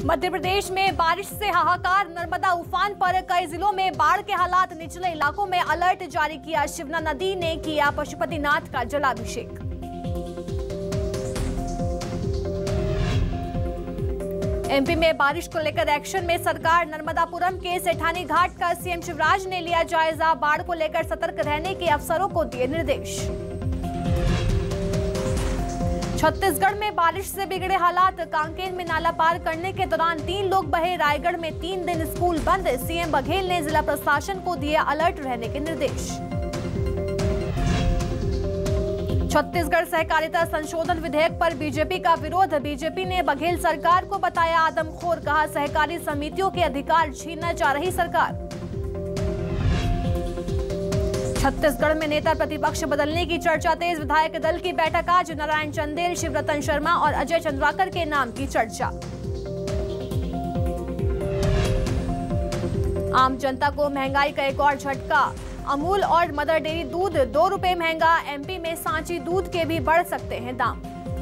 मध्य प्रदेश में बारिश से हाहाकार, नर्मदा उफान पर कई जिलों में बाढ़ के हालात, निचले इलाकों में अलर्ट जारी किया। शिवना नदी ने किया पशुपतिनाथ का जलाभिषेक। एमपी में बारिश को लेकर एक्शन में सरकार, नर्मदापुरम के सेठानी घाट का सीएम शिवराज ने लिया जायजा। बाढ़ को लेकर सतर्क रहने के अफसरों को दिए निर्देश। छत्तीसगढ़ में बारिश से बिगड़े हालात, कांकेर में नाला पार करने के दौरान 3 लोग बहे। रायगढ़ में 3 दिन स्कूल बंद। सीएम बघेल ने जिला प्रशासन को दिए अलर्ट रहने के निर्देश। छत्तीसगढ़ सहकारिता संशोधन विधेयक पर बीजेपी का विरोध। बीजेपी ने बघेल सरकार को बताया आदमखोर, कहा सहकारी समितियों के अधिकार छीनना चाह रही सरकार। छत्तीसगढ़ में नेता प्रतिपक्ष बदलने की चर्चा तेज। विधायक दल की बैठक आज, नारायण चंदेल, शिवरतन शर्मा और अजय चंद्राकर के नाम की चर्चा। आम जनता को महंगाई का एक और झटका। अमूल और मदर डेयरी दूध 2 रुपए महंगा। एमपी में सांची दूध के भी बढ़ सकते हैं दाम।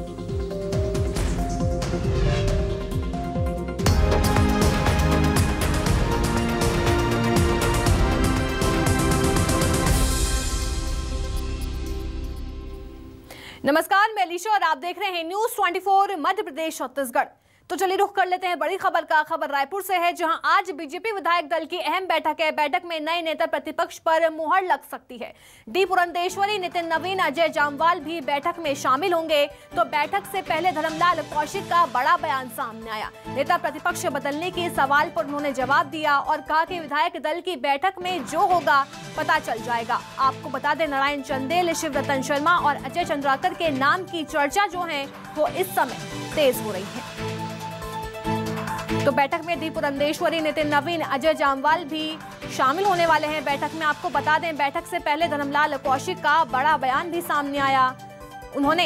नमस्कार, मैं अलीशा और आप देख रहे हैं न्यूज 24 मध्य प्रदेश छत्तीसगढ़। तो चलिए रुख कर लेते हैं बड़ी खबर का। खबर रायपुर से है, जहां आज बीजेपी विधायक दल की अहम बैठक है। बैठक में नए नेता प्रतिपक्ष पर मुहर लग सकती है। डी पुरंदेश्वरी, नितिन नवीन, अजय जामवाल भी बैठक में शामिल होंगे। तो बैठक से पहले धर्मलाल कौशिक का बड़ा बयान सामने आया। नेता प्रतिपक्ष बदलने के सवाल पर उन्होंने जवाब दिया और कहा कि विधायक दल की बैठक में जो होगा पता चल जाएगा। आपको बता दें, नारायण चंदेल, शिवरतन शर्मा और अजय चंद्राकर के नाम की चर्चा जो है वो इस समय तेज हो रही है। तो बैठक में डी पुरंदेश्वरी, नितिन नवीन, अजय जामवाल भी शामिल होने वाले हैं। बैठक में आपको बता दें, बैठक से पहले धर्मलाल कौशिक का बड़ा बयान भी सामने आया। उन्होंने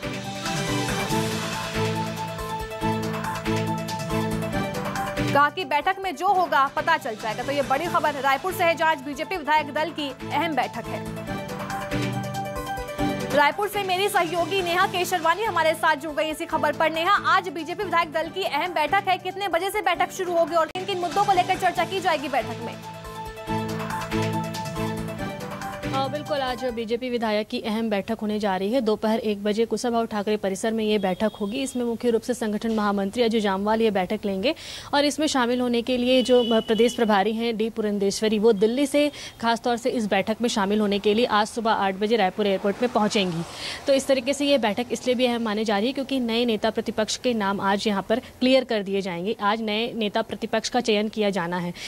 कहा कि बैठक में जो होगा पता चल जाएगा। तो ये बड़ी खबर रायपुर से है, जहां आज बीजेपी विधायक दल की अहम बैठक है। रायपुर से मेरी सहयोगी नेहा केशरवानी हमारे साथ जुड़ गई इसी खबर पर। नेहा, आज बीजेपी विधायक दल की अहम बैठक है, कितने बजे से बैठक शुरू होगी और किन किन मुद्दों को लेकर चर्चा की जाएगी बैठक में? बिल्कुल, आज बीजेपी विधायक की अहम बैठक होने जा रही है। दोपहर 1 बजे कुशाभाऊ ठाकरे परिसर में ये बैठक होगी। इसमें मुख्य रूप से संगठन महामंत्री अजय जामवाल ये बैठक लेंगे और इसमें शामिल होने के लिए जो प्रदेश प्रभारी हैं डी पुरंदेश्वरी, वो दिल्ली से खासतौर से इस बैठक में शामिल होने के लिए आज सुबह 8 बजे रायपुर एयरपोर्ट में पहुंचेंगी। तो इस तरीके से ये बैठक इसलिए भी अहम मानी जा रही है क्योंकि नए नेता प्रतिपक्ष के नाम आज यहाँ पर क्लियर कर दिए जाएंगे। आज नए नेता प्रतिपक्ष का चयन किया जाना है।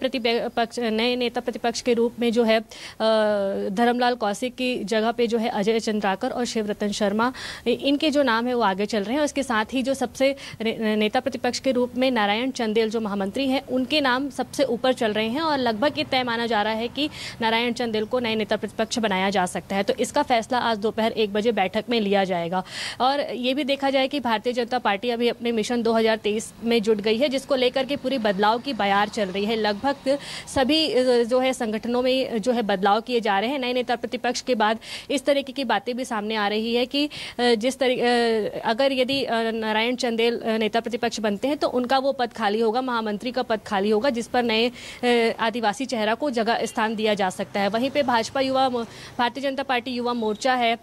नए नेता प्रतिपक्ष के रूप में जो है धर्मलाल कौशिक की जगह पे जो है अजय चंद्राकर और शिवरतन शर्मा, इनके जो नाम है वो आगे चल रहे हैं। उसके साथ ही जो सबसे नेता प्रतिपक्ष के रूप में नारायण चंदेल जो महामंत्री हैं, उनके नाम सबसे ऊपर चल रहे हैं और लगभग ये तय माना जा रहा है कि नारायण चंदेल को नए नेता प्रतिपक्ष बनाया जा सकता है। तो इसका फैसला आज दोपहर 1 बजे बैठक में लिया जाएगा। और ये भी देखा जाए कि भारतीय जनता पार्टी अभी अपने मिशन 2023 में जुट गई है, जिसको लेकर के पूरी बदलाव की बयार चल रही है। लगभग सभी जो है संगठनों में जो है बदलाव किए जा रहे हैं। नए नेता प्रतिपक्ष के बाद इस तरीके की बातें भी सामने आ रही है कि जिस तरीके अगर यदि नारायण चंदेल नेता प्रतिपक्ष बनते हैं तो उनका वो पद खाली होगा, महामंत्री का पद खाली होगा, जिस पर नए आदिवासी चेहरा को जगह स्थान दिया जा सकता है। वहीं पे भारतीय जनता पार्टी युवा मोर्चा है,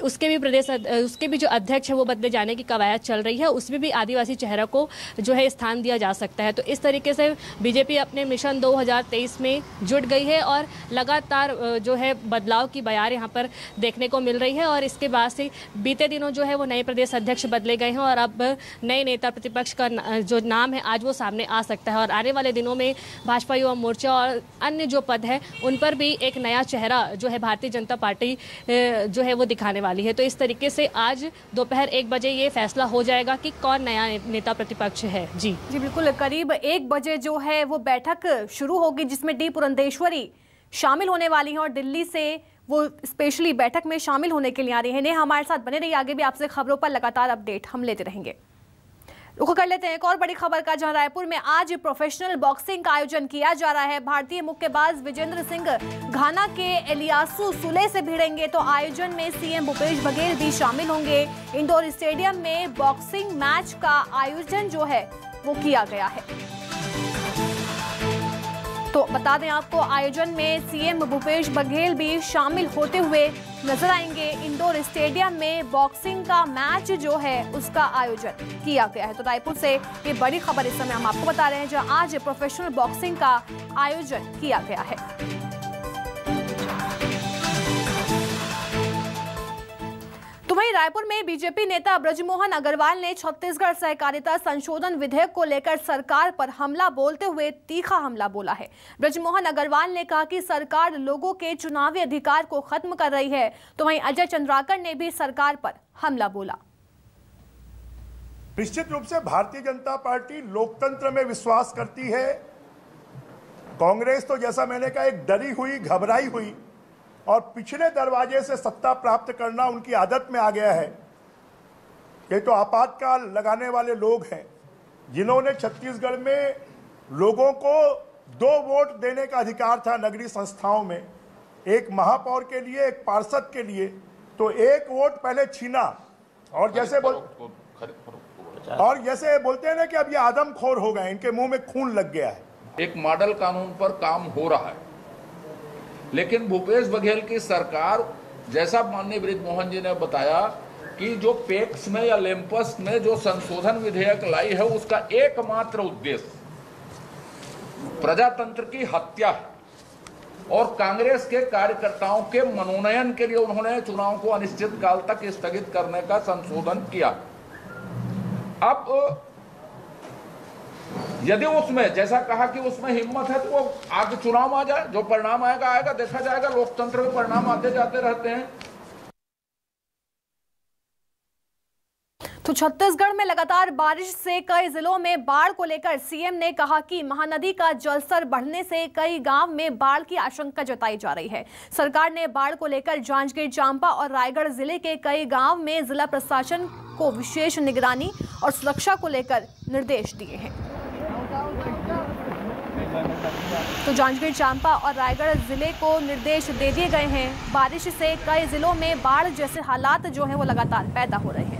उसके भी जो अध्यक्ष है वो बदले जाने की कवायद चल रही है, उसमें भी आदिवासी चेहरा को जो है स्थान दिया जा सकता है। तो इस तरीके से बीजेपी अपने मिशन 2023 में जुट गई है और लगातार जो है बदलाव की बयार यहाँ पर देखने को मिल रही है। और इसके बाद से बीते दिनों जो है वो नए प्रदेश अध्यक्ष बदले गए हैं और अब नए नेता प्रतिपक्ष का जो नाम है आज वो सामने आ सकता है। और आने वाले दिनों में भाजपा युवा मोर्चा और अन्य जो पद है उन पर भी एक नया चेहरा जो है भारतीय जनता पार्टी जो है वो दिखाने वाली है। तो इस तरीके से आज दोपहर 1 बजे ये फैसला हो जाएगा कि कौन नया नेता प्रतिपक्ष है। जी बिल्कुल, करीब 1 बजे जो है वो बैठक शुरू होगी, जिसमें डी पुरंदेश्वरी शामिल होने वाली हैं और दिल्ली से वो स्पेशली बैठक में शामिल होने के लिए आ रही है। ने हमारे साथ बने रहिए, आगे भी आपसे खबरों पर लगातार अपडेट हम लेते रहेंगे। रुख कर लेते हैं एक और बड़ी खबर का, जहां रायपुर में आज प्रोफेशनल बॉक्सिंग का आयोजन किया जा रहा है। भारतीय मुक्केबाज विजेंद्र सिंह घाना के एलियासू सुले से भिड़ेंगे। तो आयोजन में सीएम भूपेश बघेल भी शामिल होंगे। इंडोर स्टेडियम में बॉक्सिंग मैच का आयोजन जो है वो किया गया है। तो बता दें आपको, आयोजन में सीएम भूपेश बघेल भी शामिल होते हुए नजर आएंगे। इंडोर स्टेडियम में बॉक्सिंग का मैच जो है उसका आयोजन किया गया है। तो रायपुर से ये बड़ी खबर इस समय हम आपको बता रहे हैं, जहां आज प्रोफेशनल बॉक्सिंग का आयोजन किया गया है। तो वहीं रायपुर में बीजेपी नेता ब्रजमोहन अग्रवाल ने छत्तीसगढ़ सहकारिता संशोधन विधेयक को लेकर सरकार पर हमला बोलते हुए तीखा हमला बोला है। ब्रजमोहन अग्रवाल ने कहा कि सरकार लोगों के चुनावी अधिकार को खत्म कर रही है। तो वहीं अजय चंद्राकर ने भी सरकार पर हमला बोला। निश्चित रूप से भारतीय जनता पार्टी लोकतंत्र में विश्वास करती है। कांग्रेस तो जैसा मैंने कहा एक डरी हुई, घबराई हुई और पिछले दरवाजे से सत्ता प्राप्त करना उनकी आदत में आ गया है। ये तो आपातकाल लगाने वाले लोग हैं जिन्होंने छत्तीसगढ़ में लोगों को 2 वोट देने का अधिकार था नगरीय संस्थाओं में, एक महापौर के लिए, एक पार्षद के लिए। तो 1 वोट पहले छीना और जैसे बोलते हैं ना कि अब ये आदमखोर हो गए, इनके मुंह में खून लग गया है। एक मॉडल कानून पर काम हो रहा है, लेकिन भूपेश बघेल की सरकार, जैसा माननीय बृजमोहन जी ने बताया कि जो पेक्स में या लेम्पस में जो संशोधन विधेयक लाई है उसका एकमात्र उद्देश्य प्रजातंत्र की हत्या है और कांग्रेस के कार्यकर्ताओं के मनोनयन के लिए उन्होंने चुनाव को अनिश्चित काल तक स्थगित करने का संशोधन किया। अब यदि उसमें जैसा कहा कि उसमें हिम्मत है तो वो आगे चुनाव आ जाए, जो परिणाम आएगा आएगा, देखा जाएगा। लोकतंत्र में परिणाम आते जाते रहते हैं। तो छत्तीसगढ़ में लगातार बारिश से कई जिलों में बाढ़ को लेकर सीएम ने कहा कि महानदी का जलस्तर बढ़ने से कई गांव में बाढ़ की आशंका जताई जा रही है। सरकार ने बाढ़ को लेकर जांजगीर चांपा और रायगढ़ जिले के कई गांव में जिला प्रशासन को विशेष निगरानी और सुरक्षा को लेकर निर्देश दिए हैं। तो जांजगीर चांपा और रायगढ़ जिले को निर्देश दे दिए गए हैं। बारिश से कई जिलों में बाढ़ जैसे हालात जो हैं वो लगातार पैदा हो रहे हैं।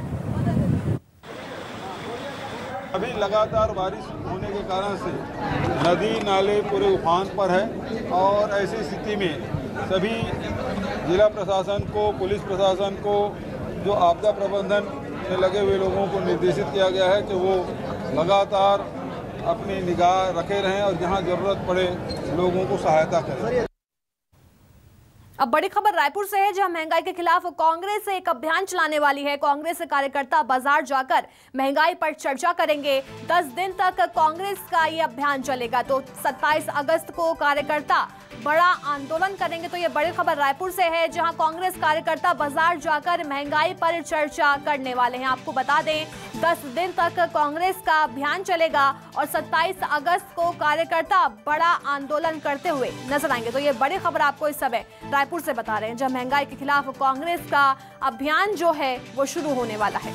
अभी लगातार बारिश होने के कारण से नदी नाले पूरे उफान पर है और ऐसी स्थिति में सभी जिला प्रशासन को, पुलिस प्रशासन को, जो आपदा प्रबंधन में लगे हुए लोगों को निर्देशित किया गया है कि वो लगातार अपनी निगाह रखे रहें और जहां जरूरत पड़े लोगों को सहायता करें। अब बड़ी खबर रायपुर से है, जहां महंगाई के खिलाफ कांग्रेस एक अभियान चलाने वाली है। कांग्रेस कार्यकर्ता बाजार जाकर महंगाई पर चर्चा करेंगे। 10 दिन तक कांग्रेस का ये अभियान चलेगा। तो 27 अगस्त को कार्यकर्ता बड़ा आंदोलन करेंगे। तो ये बड़ी खबर रायपुर से है, जहां कांग्रेस कार्यकर्ता बाजार जाकर महंगाई पर चर्चा करने वाले हैं। आपको बता दें 10 दिन तक कांग्रेस का अभियान चलेगा और 27 अगस्त को कार्यकर्ता बड़ा आंदोलन करते हुए नजर आएंगे। तो ये बड़ी खबर आपको इस समय रायपुर से बता रहे हैं, जहां महंगाई के खिलाफ कांग्रेस का अभियान जो है वो शुरू होने वाला है।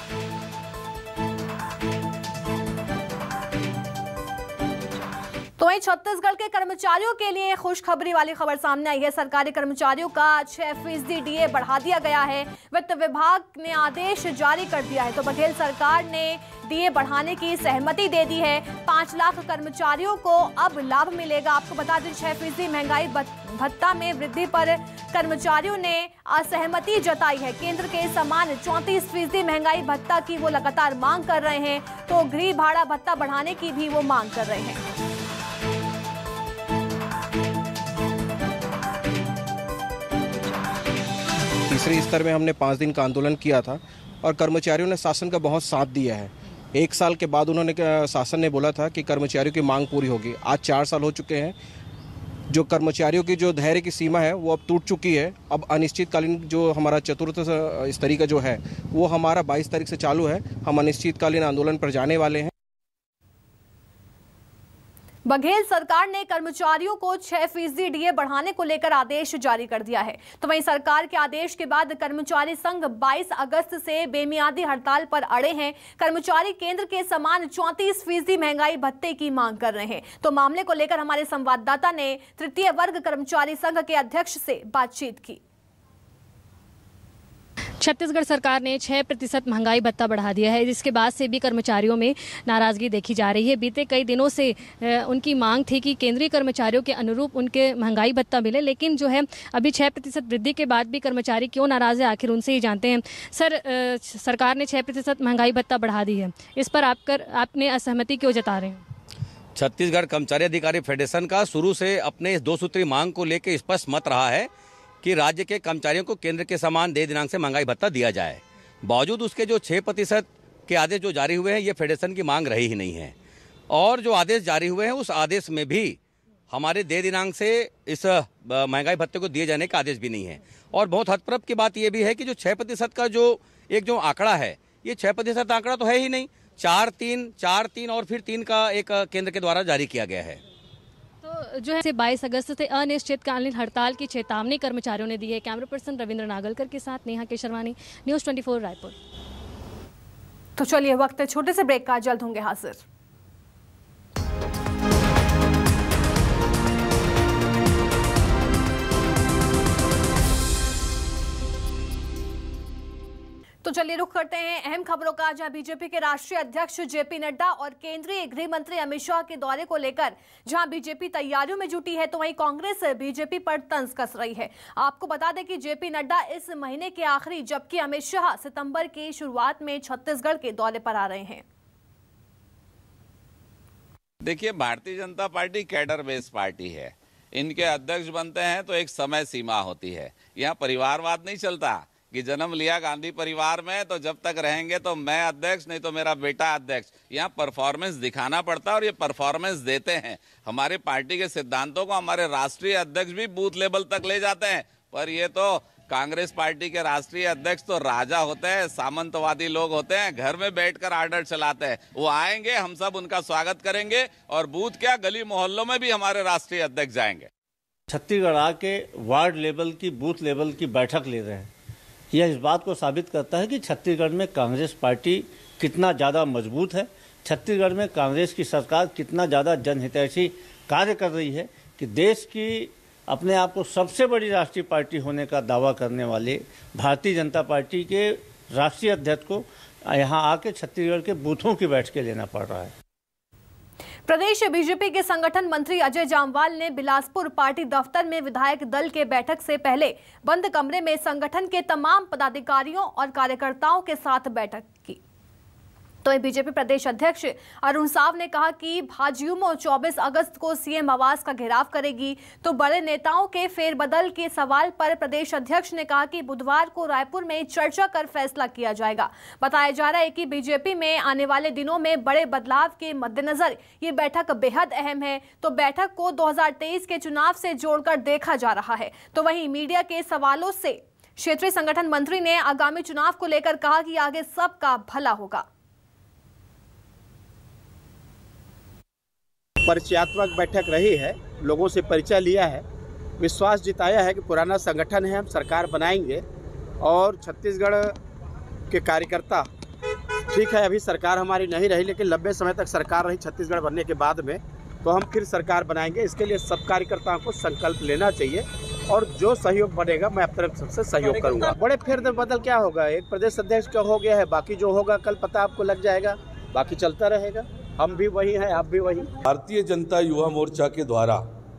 तो वहीं छत्तीसगढ़ के कर्मचारियों के लिए खुशखबरी वाली खबर सामने आई है। सरकारी कर्मचारियों का 6% डीए बढ़ा दिया गया है। वित्त विभाग ने आदेश जारी कर दिया है। तो बघेल सरकार ने डीए बढ़ाने की सहमति दे दी है। 5 लाख कर्मचारियों को अब लाभ मिलेगा। आपको बता दें 6% महंगाई भत्ता में वृद्धि पर कर्मचारियों ने असहमति जताई है। केंद्र के समान 34% महंगाई भत्ता की वो लगातार मांग कर रहे हैं। तो गृह भाड़ा भत्ता बढ़ाने की भी वो मांग कर रहे हैं। तीसरे स्तर में हमने 5 दिन का आंदोलन किया था और कर्मचारियों ने शासन का बहुत साथ दिया है। 1 साल के बाद उन्होंने शासन ने बोला था कि कर्मचारियों की मांग पूरी होगी। आज 4 साल हो चुके हैं। जो कर्मचारियों की जो धैर्य की सीमा है वो अब टूट चुकी है। अब अनिश्चितकालीन जो हमारा 4th स्तरीय का जो है वो हमारा 22 तारीख से चालू है। हम अनिश्चितकालीन आंदोलन पर जाने वाले हैं। बघेल सरकार ने कर्मचारियों को 6% डीए बढ़ाने को लेकर आदेश जारी कर दिया है। तो वहीं सरकार के आदेश के बाद कर्मचारी संघ 22 अगस्त से बेमियादी हड़ताल पर अड़े हैं। कर्मचारी केंद्र के समान 34% महंगाई भत्ते की मांग कर रहे हैं। तो मामले को लेकर हमारे संवाददाता ने तृतीय वर्ग कर्मचारी संघ के अध्यक्ष से बातचीत की। छत्तीसगढ़ सरकार ने 6% महंगाई भत्ता बढ़ा दिया है, जिसके बाद से भी कर्मचारियों में नाराजगी देखी जा रही है। बीते कई दिनों से उनकी मांग थी कि केंद्रीय कर्मचारियों के अनुरूप उनके महंगाई भत्ता मिले, लेकिन जो है अभी 6% वृद्धि के बाद भी कर्मचारी क्यों नाराज है, आखिर उनसे ही जानते हैं। सर, सरकार ने 6% महंगाई भत्ता बढ़ा दी है, इस पर आपने असहमति क्यों जता रहे हैं? छत्तीसगढ़ कर्मचारी अधिकारी फेडरेशन का शुरू से अपने इस 2 सूत्री मांग को लेकर स्पष्ट मत रहा है कि राज्य के कर्मचारियों को केंद्र के समान दे दिनांक से महंगाई भत्ता दिया जाए। बावजूद उसके जो 6% के आदेश जो जारी हुए हैं, ये फेडरेशन की मांग रही ही नहीं है। और जो आदेश जारी हुए हैं, उस आदेश में भी हमारे दे दिनांक से इस महंगाई भत्ते को दिए जाने का आदेश भी नहीं है। और बहुत हतप्रभ की बात यह भी है कि जो 6% का जो आंकड़ा है, ये 6% आंकड़ा तो है ही नहीं। 4-3 और फिर 3 का एक केंद्र के द्वारा जारी किया गया है। तो जो है 22 अगस्त से अनिश्चितकालीन हड़ताल की चेतावनी कर्मचारियों ने दी है। कैमरा पर्सन रविंद्र नागलकर के साथ नेहा केशरवानी, न्यूज़ 24 रायपुर। तो चलिए, वक्त है छोटे से ब्रेक का, जल्द होंगे हाजिर। तो चलिए रुख करते हैं अहम खबरों का, जहां बीजेपी के राष्ट्रीय अध्यक्ष जेपी नड्डा और केंद्रीय गृह मंत्री अमित शाह के दौरे को लेकर जहां बीजेपी तैयारियों में जुटी है, तो वहीं कांग्रेस बीजेपी पर तंज कस रही है। आपको बता दें कि जेपी नड्डा इस महीने के आखिरी, जबकि अमित शाह सितंबर की शुरुआत में छत्तीसगढ़ के दौरे पर आ रहे हैं। देखिए, Bharatiya Janata party cadre based party है। इनके अध्यक्ष बनते हैं तो एक समय सीमा होती है। यहाँ परिवारवाद नहीं चलता कि जन्म लिया गांधी परिवार में तो जब तक रहेंगे तो मैं अध्यक्ष, नहीं तो मेरा बेटा अध्यक्ष। यहाँ परफॉर्मेंस दिखाना पड़ता है और ये परफॉर्मेंस देते हैं। हमारे पार्टी के सिद्धांतों को हमारे राष्ट्रीय अध्यक्ष भी बूथ लेवल तक ले जाते हैं। पर ये तो कांग्रेस पार्टी के राष्ट्रीय अध्यक्ष तो राजा होते हैं, सामंतवादी लोग होते हैं, घर में बैठकर आर्डर चलाते हैं। वो आएंगे, हम सब उनका स्वागत करेंगे और बूथ क्या, गली मोहल्लों में भी हमारे राष्ट्रीय अध्यक्ष जाएंगे। छत्तीसगढ़ आके वार्ड लेवल की, बूथ लेवल की बैठक ले रहे हैं। यह इस बात को साबित करता है कि छत्तीसगढ़ में कांग्रेस पार्टी कितना ज़्यादा मजबूत है, छत्तीसगढ़ में कांग्रेस की सरकार कितना ज़्यादा जनहितैषी कार्य कर रही है कि देश की अपने आप को सबसे बड़ी राष्ट्रीय पार्टी होने का दावा करने वाले भारतीय जनता पार्टी के राष्ट्रीय अध्यक्ष को यहाँ आके छत्तीसगढ़ के बूथों की बैठकें लेना पड़ रहा है। प्रदेश बीजेपी के संगठन मंत्री अजय जामवाल ने बिलासपुर पार्टी दफ्तर में विधायक दल के बैठक से पहले बंद कमरे में संगठन के तमाम पदाधिकारियों और कार्यकर्ताओं के साथ बैठक की। तो बीजेपी प्रदेश अध्यक्ष अरुण साव ने कहा कि भाजयुमो 24 अगस्त को सीएम आवास का घेराव करेगी। तो बड़े नेताओं के फेरबदल के सवाल पर प्रदेश अध्यक्ष ने कहा कि बुधवार को रायपुर में चर्चा कर फैसला किया जाएगा। बताया जा रहा है कि बीजेपी में आने वाले दिनों में बड़े बदलाव के मद्देनजर ये बैठक बेहद अहम है। तो बैठक को 2023 के चुनाव से जोड़कर देखा जा रहा है। तो वहीं मीडिया के सवालों से क्षेत्रीय संगठन मंत्री ने आगामी चुनाव को लेकर कहा कि आगे सबका भला होगा। परिचयात्मक बैठक रही है, लोगों से परिचय लिया है, विश्वास जिताया है कि पुराना संगठन है, हम सरकार बनाएंगे। और छत्तीसगढ़ के कार्यकर्ता, ठीक है अभी सरकार हमारी नहीं रही, लेकिन लंबे समय तक सरकार रही छत्तीसगढ़ बनने के बाद में, तो हम फिर सरकार बनाएंगे। इसके लिए सब कार्यकर्ताओं को संकल्प लेना चाहिए और जो सहयोग बनेगा मैं अपनी तरफ से सहयोग करूंगा। बड़े फेर बदल क्या होगा, एक प्रदेश अध्यक्ष का हो गया है, बाकी जो होगा कल पता आपको लग जाएगा, बाकी चलता रहेगा। हम भी वही हैं, आप भी वही। भारतीय जनता युवा मोर्चा के द्वारा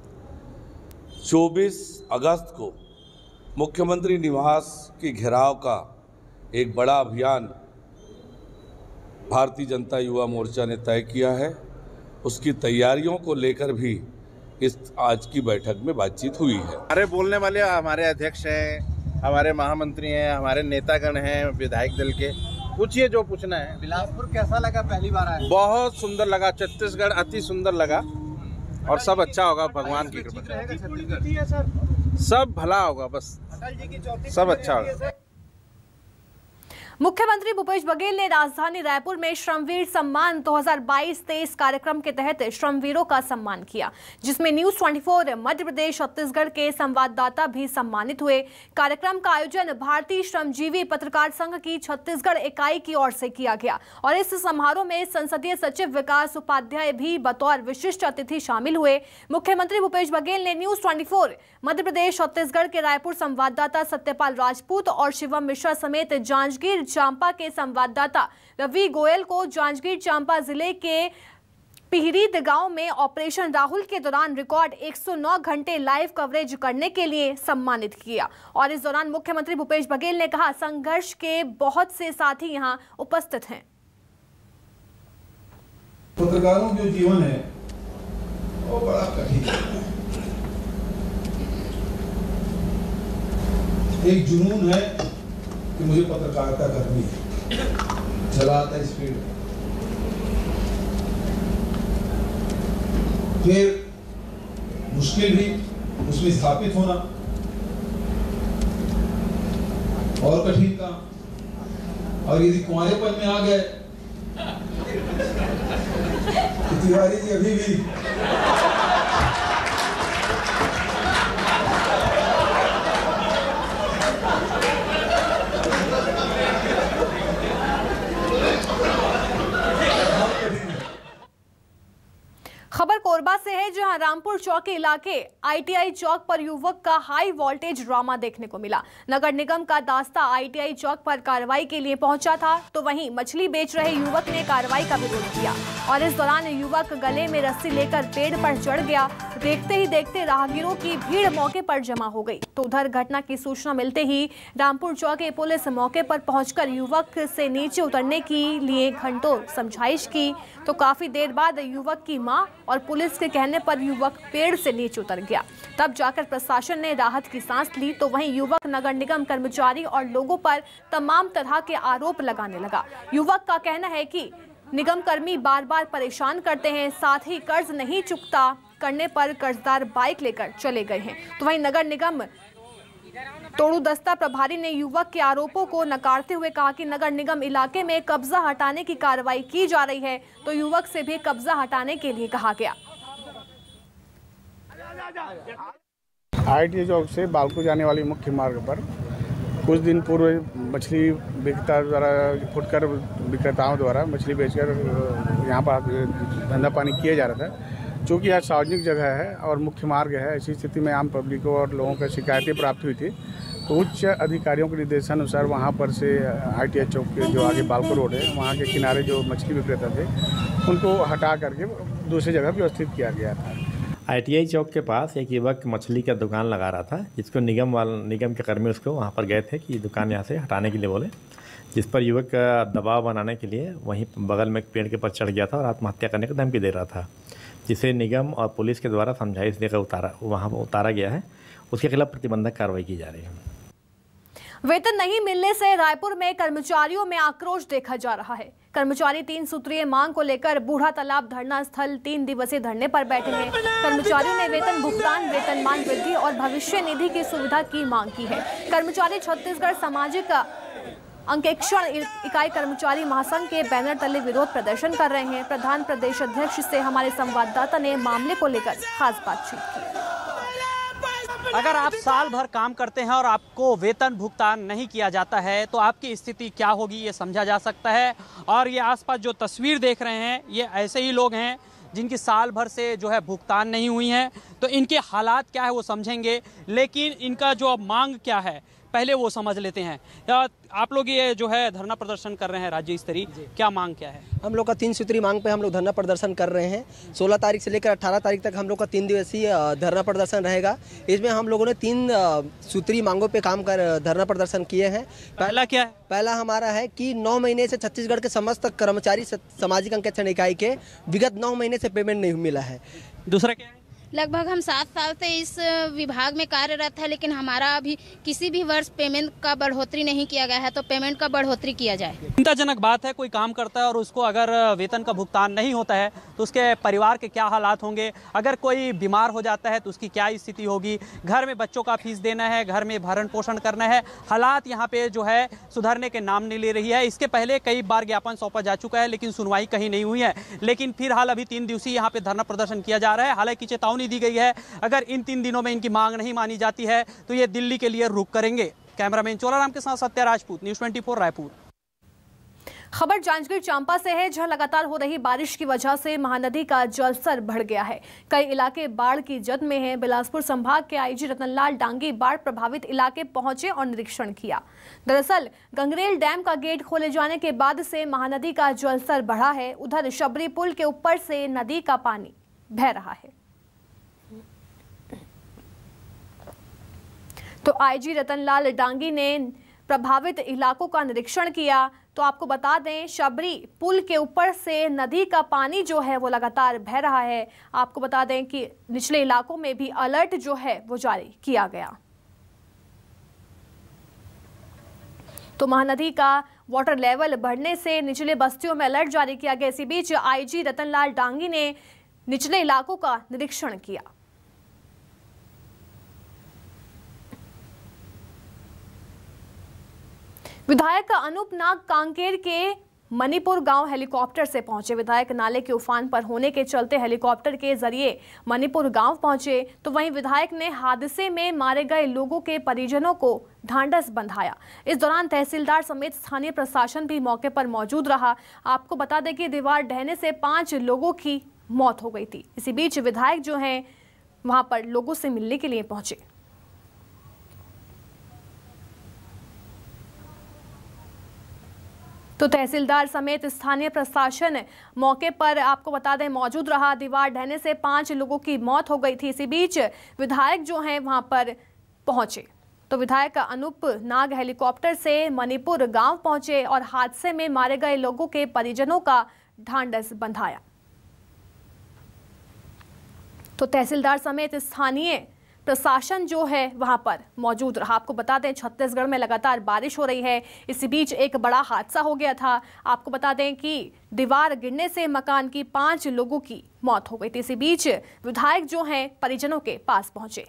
24 अगस्त को मुख्यमंत्री निवास के घेराव का एक बड़ा अभियान भारतीय जनता युवा मोर्चा ने तय किया है। उसकी तैयारियों को लेकर भी इस आज की बैठक में बातचीत हुई है। हमारे बोलने वाले हमारे अध्यक्ष हैं, हमारे महामंत्री हैं, हमारे नेतागण हैं विधायक दल के, पूछिए जो पूछना है। बिलासपुर कैसा लगा, पहली बार आए? बहुत सुंदर लगा, छत्तीसगढ़ अति सुंदर लगा और सब अच्छा होगा भगवान की कृपा, सब भला होगा, बस सब अच्छा होगा। मुख्यमंत्री भूपेश बघेल ने राजधानी रायपुर में श्रमवीर सम्मान 2022-23 कार्यक्रम के तहत श्रमवीरों का सम्मान किया, जिसमें न्यूज 24 मध्य प्रदेश छत्तीसगढ़ के संवाददाता भी सम्मानित हुए। कार्यक्रम का आयोजन भारतीय श्रमजीवी पत्रकार संघ की छत्तीसगढ़ इकाई की ओर से किया गया और इस समारोह में संसदीय सचिव विकास उपाध्याय भी बतौर विशिष्ट अतिथि शामिल हुए। मुख्यमंत्री भूपेश बघेल ने न्यूज 24 मध्य प्रदेश छत्तीसगढ़ के रायपुर संवाददाता सत्यपाल राजपूत और शिवम मिश्रा समेत जांजगीर चांपा के संवाददाता रवि गोयल को जांजगीर चांपा जिले के पिहरीद गांव में ऑपरेशन राहुल के दौरान रिकॉर्ड 109 घंटे लाइव कवरेज करने के लिए सम्मानित किया। और इस दौरान मुख्यमंत्री भूपेश बघेल ने कहा, संघर्ष के बहुत से साथी यहां उपस्थित हैं। पत्रकारों जो जीवन है वो बड़ा कठिन है। एक जुनून है कि मुझे पत्रकारिता करनी है, चला आता है स्पीड। फिर मुश्किल भी उसमें स्थापित होना और कठिन काम। और यदि कुंवारेपन में आ गए तो तिवारी जी अभी भी खबर कोरबा से है, जहां रामपुर चौक के इलाके आईटीआई चौक पर युवक का हाई वोल्टेज ड्रामा देखने को मिला। नगर निगम का दास्ता आईटीआई चौक पर कार्रवाई के लिए पहुंचा था, तो वहीं मछली बेच रहे युवक ने कार्रवाई का विरोध किया और इस दौरान युवक गले में रस्सी लेकर पेड़ पर चढ़ गया। देखते ही देखते राहगीरों की भीड़ मौके पर जमा हो गई। तो उधर घटना की सूचना मिलते ही रामपुर चौक की पुलिस मौके पर पहुंचकर युवक से नीचे उतरने के लिए घंटों समझाइश की, तो काफी देर बाद युवक की मां और पुलिस के कहने पर युवक पेड़ से नीचे उतर गया। तब जाकर प्रशासन ने राहत की सांस ली। तो वहीं युवक नगर निगम कर्मचारी और लोगों पर तमाम तरह के आरोप लगाने लगा। युवक का कहना है कि निगम कर्मी बार बार परेशान करते हैं, साथ ही कर्ज नहीं चुकता करने पर कर्जदार बाइक लेकर चले गए हैं। तो वहीं नगर निगम तोड़ू दस्ता प्रभारी ने युवक के आरोपों को नकारते हुए कहा कि नगर निगम इलाके में कब्जा हटाने की कार्रवाई की जा रही है, तो युवक से भी कब्जा हटाने के लिए कहा गया। आईटीआई चौक से बालको जाने वाली मुख्य मार्ग पर कुछ दिन पूर्व मछली फुटकर विक्रेताओं द्वारा मछली बेचकर यहाँ पर धंधा पानी किया जा रहा था। चूँकि यह सार्वजनिक जगह है और मुख्य मार्ग है, ऐसी स्थिति में आम पब्लिक को और लोगों को शिकायतें प्राप्त हुई थी, तो उच्च अधिकारियों के निर्देशानुसार वहाँ पर से आईटीआई चौक के जो आगे बालको रोड है, वहाँ के किनारे जो मछली विक्रेता थे उनको हटा करके दूसरी जगह व्यवस्थित किया गया था। आईटीआई चौक के पास एक युवक मछली का दुकान लगा रहा था, जिसको निगम के कर्मी उसको वहाँ पर गए थे कि दुकान यहाँ से हटाने के लिए बोले, जिस पर युवक का दबाव बनाने के लिए वहीं बगल में एक पेड़ के पर चढ़ गया था और आत्महत्या करने की धमकी दे रहा था, जिसे निगम और पुलिस के द्वारा समझाइश देकर वहाँ उतारा गया है। उसके खिलाफ प्रतिबंधक कार्रवाई की जा रही है। वेतन नहीं मिलने से रायपुर में कर्मचारियों में आक्रोश देखा जा रहा है। कर्मचारी 3 सूत्रीय मांग को लेकर बूढ़ा तालाब धरना स्थल 3 दिवसीय धरने पर बैठे हैं। कर्मचारियों ने वेतन भुगतान, वेतनमान वृद्धि और भविष्य निधि की सुविधा की मांग की है। कर्मचारी छत्तीसगढ़ सामाजिक अंकेक्षण इकाई कर्मचारी महासंघ के बैनर तले विरोध प्रदर्शन कर रहे हैं। प्रधान प्रदेश अध्यक्ष से हमारे संवाददाता ने मामले को लेकर खास बातचीत की। अगर आप साल भर काम करते हैं और आपको वेतन भुगतान नहीं किया जाता है तो आपकी स्थिति क्या होगी, ये समझा जा सकता है। और ये आसपास जो तस्वीर देख रहे हैं, ये ऐसे ही लोग हैं जिनकी साल भर से जो है भुगतान नहीं हुई है, तो इनके हालात क्या है वो समझेंगे। लेकिन इनका जो अब मांग क्या है पहले वो समझ लेते हैं। आप लोग ये जो है धरना प्रदर्शन कर रहे हैं राज्य स्तरीय, क्या मांग क्या है? हम लोग का 3 सूत्री मांग पे हम लोग धरना प्रदर्शन कर रहे हैं। 16 तारीख से लेकर 18 तारीख तक हम लोग का 3 दिवसीय धरना प्रदर्शन रहेगा। इसमें हम लोगों ने 3 सूत्री मांगों पे काम कर धरना प्रदर्शन किए हैं। पहला क्या है? पहला हमारा है कि 9 महीने से छत्तीसगढ़ के समस्त कर्मचारी सामाजिक अंकेक्षण इकाई के विगत 9 महीने से पेमेंट नहीं मिला है। दूसरा क्या है? लगभग हम 7 साल से इस विभाग में कार्यरत है, लेकिन हमारा अभी किसी भी वर्ष पेमेंट का बढ़ोतरी नहीं किया गया है, तो पेमेंट का बढ़ोतरी किया जाए। चिंताजनक बात है, कोई काम करता है और उसको अगर वेतन का भुगतान नहीं होता है तो उसके परिवार के क्या हालात होंगे। अगर कोई बीमार हो जाता है तो उसकी क्या स्थिति होगी। घर में बच्चों का फीस देना है, घर में भरण पोषण करना है। हालात यहाँ पे जो है सुधरने के नाम नहीं ले रही है। इसके पहले कई बार ज्ञापन सौंपा जा चुका है, लेकिन सुनवाई कहीं नहीं हुई है। लेकिन फिलहाल अभी 3 दिवसीय यहाँ पे धरना प्रदर्शन किया जा रहा है। हालांकि चेतावनी दी गई है, अगर इन 3 दिनों में इनकी मांग नहीं मानी जाती है तो ये दिल्ली के लिए रुख करेंगे। कैमरामैन चोलाराम के साथ सत्या राजपूत, न्यूज़ 24 रायपुर। खबर जांजगीर चांपा से है, जहां लगातार हो रही बारिश की वजह से महानदी का जलस्तर बढ़ गया है। कई इलाके बाढ़ की जद में हैं। बिलासपुर संभाग के आईजी रतनलाल डांगी बाढ़ प्रभावित इलाके पहुंचे और निरीक्षण किया। दरअसल गंगरेल डैम का गेट खोले जाने के बाद से महानदी का जलस्तर बढ़ा है। उधर शबरी पुल के ऊपर से नदी का पानी बह रहा है। तो आईजी रतनलाल डांगी ने प्रभावित इलाकों का निरीक्षण किया। तो आपको बता दें, शबरी पुल के ऊपर से नदी का पानी जो है वो लगातार बह रहा है। आपको बता दें कि निचले इलाकों में भी अलर्ट जो है वो जारी किया गया। तो महानदी का वाटर लेवल बढ़ने से निचले बस्तियों में अलर्ट जारी किया गया। इसी बीच आईजी रतनलाल डांगी ने निचले इलाकों का निरीक्षण किया। विधायक अनूप नाग कांकेर के मणिपुर गांव हेलीकॉप्टर से पहुंचे। विधायक नाले के उफान पर होने के चलते हेलीकॉप्टर के जरिए मणिपुर गांव पहुंचे। तो वहीं विधायक ने हादसे में मारे गए लोगों के परिजनों को ढांढस बंधाया। इस दौरान तहसीलदार समेत स्थानीय प्रशासन भी मौके पर मौजूद रहा। आपको बता दें कि दीवार ढहने से 5 लोगों की मौत हो गई थी। इसी बीच विधायक जो हैं वहां पर लोगों से मिलने के लिए पहुंचे। तो तहसीलदार समेत स्थानीय प्रशासन मौके पर आपको बता दें मौजूद रहा। दीवार ढहने से 5 लोगों की मौत हो गई थी। इसी बीच विधायक जो हैं वहां पर पहुंचे। तो विधायक अनूप नाग हेलीकॉप्टर से मणिपुर गांव पहुंचे और हादसे में मारे गए लोगों के परिजनों का ढांढस बंधाया। तो तहसीलदार समेत स्थानीय प्रशासन जो है वहां पर मौजूद रहा। आपको बता दें छत्तीसगढ़ में लगातार बारिश हो रही है। इसी बीच एक बड़ा हादसा हो गया था। आपको बता दें कि दीवार गिरने से मकान की 5 लोगों की मौत हो गई थी। इसी बीच विधायक जो हैं परिजनों के पास पहुंचे।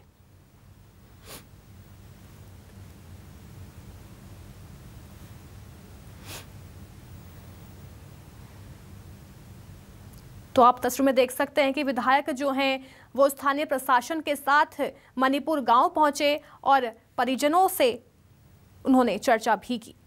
तो आप तस्वीर में देख सकते हैं कि विधायक जो हैं वो स्थानीय प्रशासन के साथ मणिपुर गांव पहुंचे और परिजनों से उन्होंने चर्चा भी की।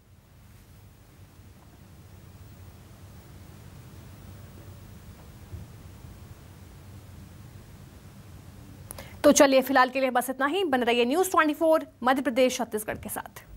तो चलिए फिलहाल के लिए बस इतना ही। बन रहिए न्यूज़ 24 मध्य प्रदेश छत्तीसगढ़ के साथ।